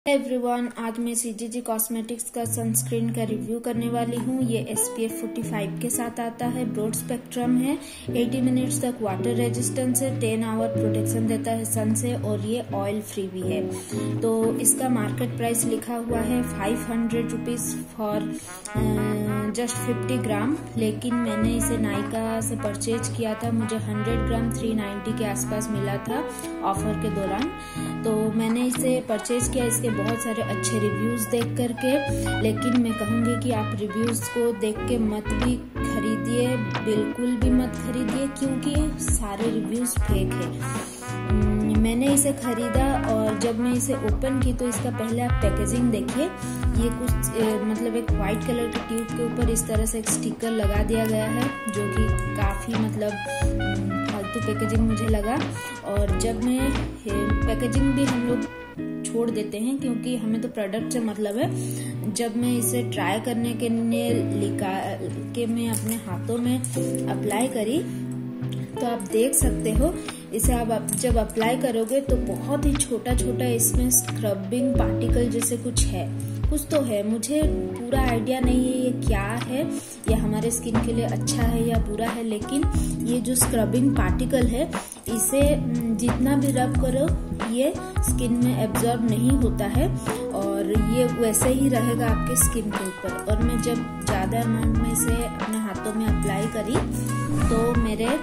Everyone, आज मैं CGG cosmetics का सनस्क्रीन का रिव्यू करने वाली हूँ। ये SPF 45 के साथ आता है, ब्रॉड स्पेक्ट्रम है, 80 मिनट्स तक वाटर रेजिस्टेंस है, 10 आवर प्रोटेक्शन देता है सन से और ये ऑयल फ्री भी है। तो इसका मार्केट प्राइस लिखा हुआ है 500 रुपीज फॉर जस्ट 50 ग्राम, लेकिन मैंने इसे नायका से परचेज किया था। मुझे 100 ग्राम 390 के आसपास मिला था ऑफर के दौरान, तो मैंने इसे परचेज किया इसके बहुत सारे अच्छे रिव्यूज देख करके। लेकिन मैं कहूँगी कि आप रिव्यूज को देख के मत भी खरीदिए, बिल्कुल भी मत खरीदिए, क्योंकि सारे रिव्यूज फेक है। मैंने इसे खरीदा और जब मैं इसे ओपन की तो इसका पहले आप पैकेजिंग देखिए। ये कुछ मतलब एक व्हाइट कलर के ट्यूब के ऊपर इस तरह से एक स्टिकर लगा दिया गया है, जो कि काफी मतलब फालतू पैकेजिंग मुझे लगा। और जब मैं पैकेजिंग भी हम लोग छोड़ देते हैं क्योंकि हमें तो प्रोडक्ट से मतलब है। जब मैं इसे ट्राई करने के लिए निकाल के मैं अपने हाथों में अप्लाई करी तो आप देख सकते हो इसे आप जब अप्लाई करोगे तो बहुत ही छोटा छोटा इसमें स्क्रबिंग पार्टिकल जैसे कुछ तो है। मुझे पूरा आइडिया नहीं है ये क्या है, या हमारे स्किन के लिए अच्छा है या बुरा है, लेकिन ये जो स्क्रबिंग पार्टिकल है इसे जितना भी रब करो ये स्किन में एब्जॉर्ब नहीं होता है और ये वैसे ही रहेगा आपके स्किन के ऊपर। और मैं जब ज्यादा अमाउंट में इसे अपने हाथों में अप्लाई करी तो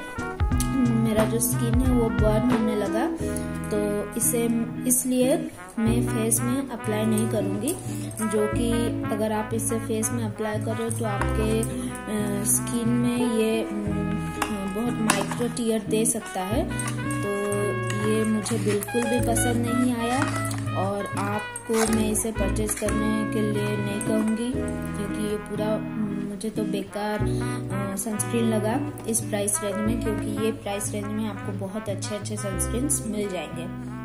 मेरा जो स्किन है वो बर्न होने लगा। तो इसलिए मैं फेस में अप्लाई नहीं करूंगी, जो कि अगर आप इसे फेस में अप्लाई करो तो आपके स्किन में ये बहुत माइक्रो टीयर दे सकता है। तो ये मुझे बिल्कुल भी पसंद नहीं आया और आपको मैं इसे परचेज करने के लिए नहीं कहूँगी, क्योंकि ये पूरा मुझे तो बेकार सनस्क्रीन लगा इस प्राइस रेंज में, क्योंकि ये प्राइस रेंज में आपको बहुत अच्छे सनस्क्रीन्स मिल जाएंगे।